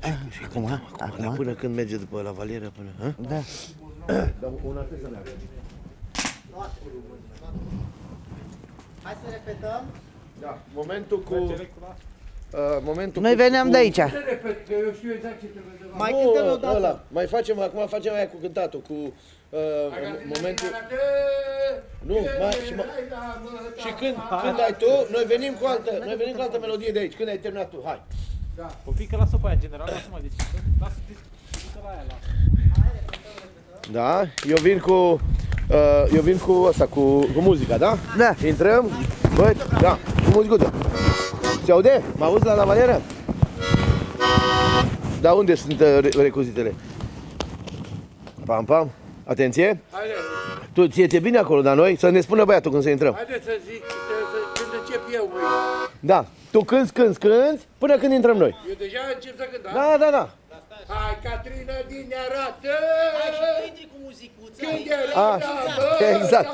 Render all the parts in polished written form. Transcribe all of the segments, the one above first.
Și acum, dar până când merge după la Valera, până... Da. Dar una trebuie să meargă. Hai să repetăm. Da, momentul cu... momentul Noi veneam de aici. Mai cântăm o dată. Ăla. Mai facem, acum facem aia cu cântatul, cu momentul... Nu, și când ai tu, noi venim cu altă melodie de aici, când ai terminat tu, hai. O pică, lasă pe aia, general, lasă mai, deci lasă la aia, la... Da, eu vin cu asta, cu muzica, da? Da. Intrăm, băi, da, cu muzicuță. Se aude? Mă auzi la Valera? Da, unde sunt recuzitele? Pam, pam, atenție. Haide. Tu, ție bine acolo, dar noi? Să ne spună băiatul când să intrăm. Haide să zic, când încep eu, băi. Da, tu cânti până când intrăm noi. Eu deja încep să cânt, da? Da, da, da. Hai, Catrina din arată. Hai și tu intri cu muzicuța. Când era exact.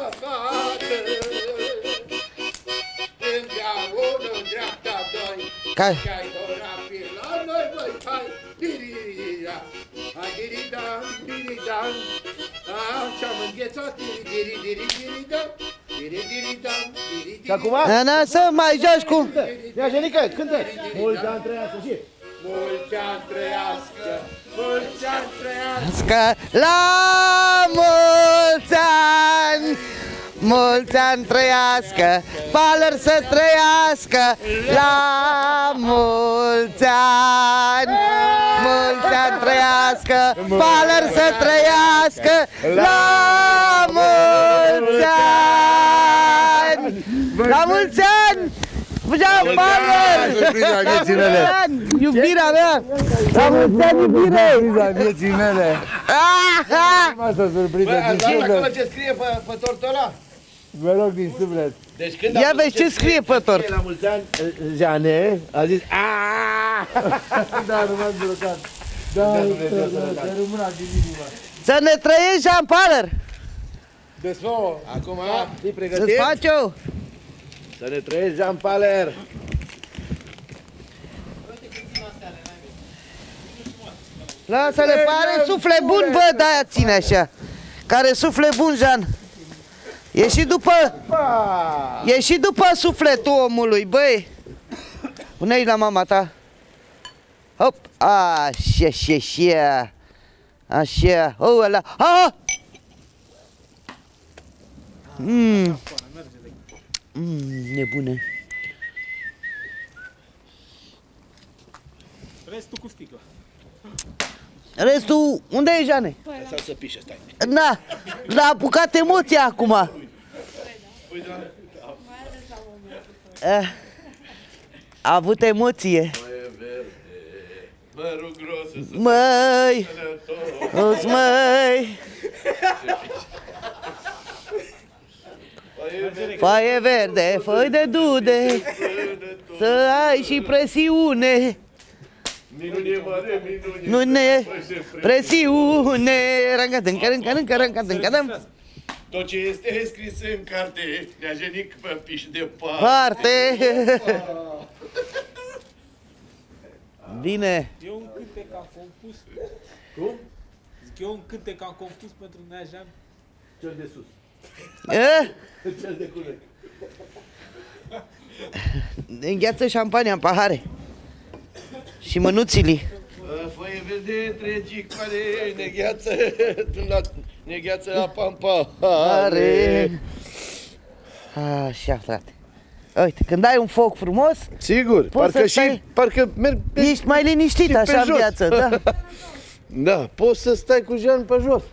Stângea unul, dreapta doi. Care? Și-ai dorat pe la noi, băi, hai. Diririra. Hai, diridam, diridam. Și-am înghețat, diridiridam. Diridiridam, Și acum? Ana, să mai joci cu... Ia, Jenică, cântă! Mulți ani trăiască și... mulți ani trăiască, mulți ani trăiască. La mulți ani! Mulți ani trăiască, Paler să trăiască, la mulți ani! Mulți ani trăiască, Paler să trăiască, la mulți ani! La mulți ani! Jean Paler! Surpriza vieții mele! Iubirea mea! La mulți ani, iubire! Surpriza vieții mele! Asta surpriză din Acolo suflet! ce scrie pe tortul ăla? Vă rog din suflet! Deci când Ia vezi ce scrie pe tort! la mulți ani, Jeane a zis aaaa! Da, a rămas blocat! Da, de rămâna din inimă! Să ne trăiești, Jean Paler! Desfău. Acum, fii Să-ți pregătit? faci eu! Să ne trăiești, Jean Paler! Lasă-le, pare suflet bun, bă, de-aia ține așa! Care suflet bun, Jean! E și după sufletul omului, băi! Pune-i la mama ta! Hop! Așa, așa, așa! Oh, ăla! Ah! Nebune! Restul cu sticla. Restul, unde e, Jane? Sau să pișe, stai. Da, l-a apucat emoția acum. A avut emoție. Mărul gros, Măi, o-ți măi. Foaie verde, foi de dude, să ai și presiune. minune mare, minune. Nu ne presiune. Tot ce este scris în carte, ne-a genit pe piș de parte. Parte. Bine. Eu un cântec am compus. Cum? Zic, eu un cântec am compus pentru Neajan. Cel de sus. Cel de curând. Îngheață șampania în pahare. Și mânuțili. Foaie verde întregi care negheață la pampahare. Așa, frate. Uite, când ai un foc frumos, Sigur, poți parcă să stai, și, parcă merg pe, ești mai liniștit și pe așa în jos. viață, da? Da, poți să stai cu Jean pe jos.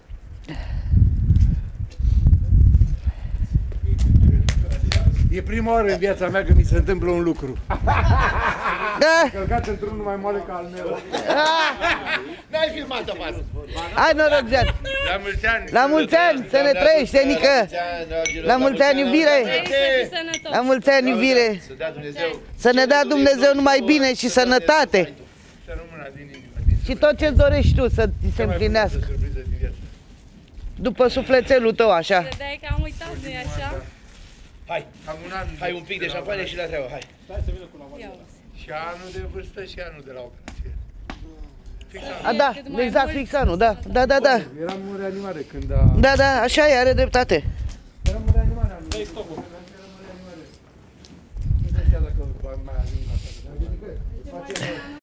E prima oară în viața mea că mi se întâmplă un lucru. Da. Călcat într-unul mai moale ca al meu. N-ai filmat-o, Maru. Hai noroc, Jean. La mulți ani. La mulți ani, să ne trăiești, Enică. La mulți ani, iubire. La mulți ani, iubire. Să dea Dumnezeu. Să ne dea Dumnezeu numai bine și sănătate. Să rămână din inimă. Și tot ce-ți dorești tu să ți se împlinească. Surpriză din viață. După sufletelul tău, așa. Credeai că am uitat, nu-i așa? Hai, hai un pic de șampanie și la treabă, hai. Stai să vină cu la Ia Valera. Și anul de vârstă și anul de la operație. Da, exact fix anul, da. Eram în reanimare când a... Da, așa e, are dreptate. Eram în reanimare anul. Dă-i stopul. Nu știu dacă mai ajung la asta.